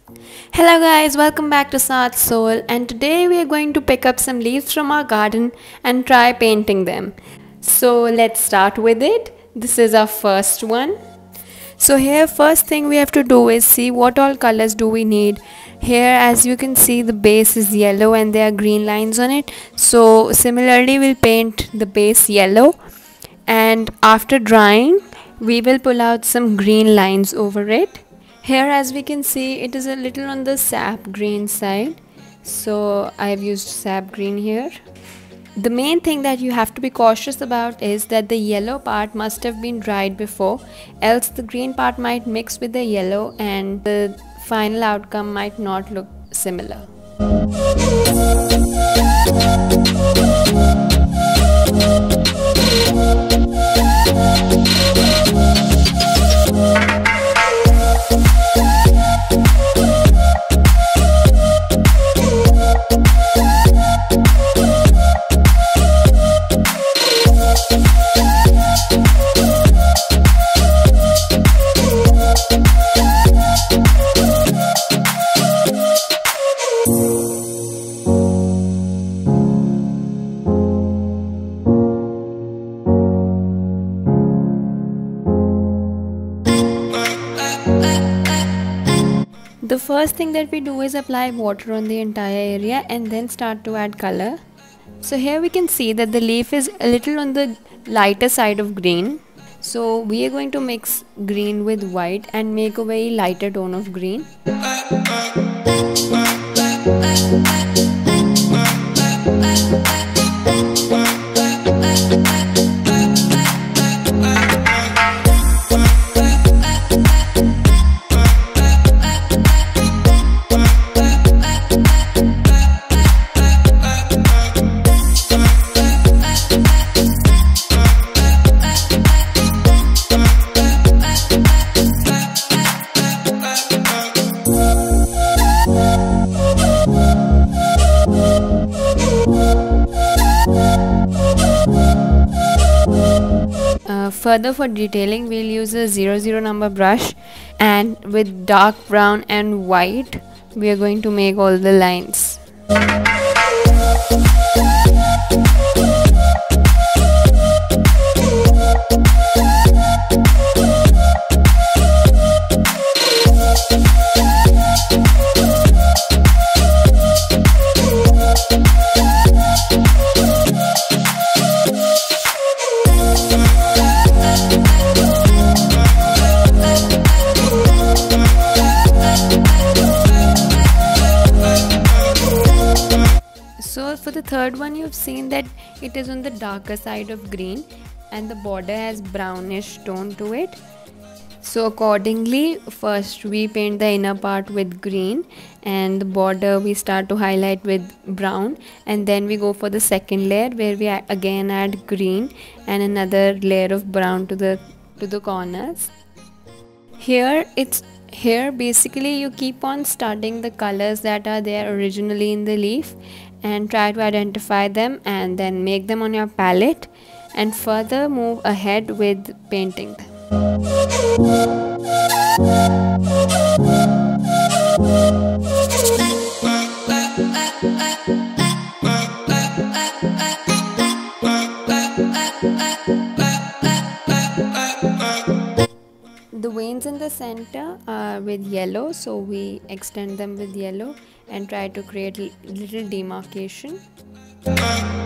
Hello guys, welcome back to South Soul, and today we are going to pick up some leaves from our garden and try painting them. So let's start with it. This is our first one. So here first thing we have to do is see what all colors do we need. Here as you can see the base is yellow and there are green lines on it. So similarly we'll paint the base yellow, and after drying we will pull out some green lines over it. Here as we can see it is a little on the sap green side, so I have used sap green here. The main thing that you have to be cautious about is that the yellow part must have been dried before, else the green part might mix with the yellow and the final outcome might not look similar. The first thing that we do is apply water on the entire area and then start to add color. So here we can see that the leaf is a little on the lighter side of green. So we are going to mix green with white and make a very lighter tone of green. Further, for detailing we'll use a 00 number brush, and with dark brown and white we are going to make all the lines. So for the third one, you've seen that it is on the darker side of green and the border has brownish tone to it. So accordingly, first we paint the inner part with green and the border we start to highlight with brown, and then we go for the second layer where we again add green and another layer of brown to the corners. Here basically you keep on starting the colors that are there originally in the leaf and try to identify them and then make them on your palette and further move ahead with painting them. The veins in the center are with yellow, so we extend them with yellow and try to create little demarcation.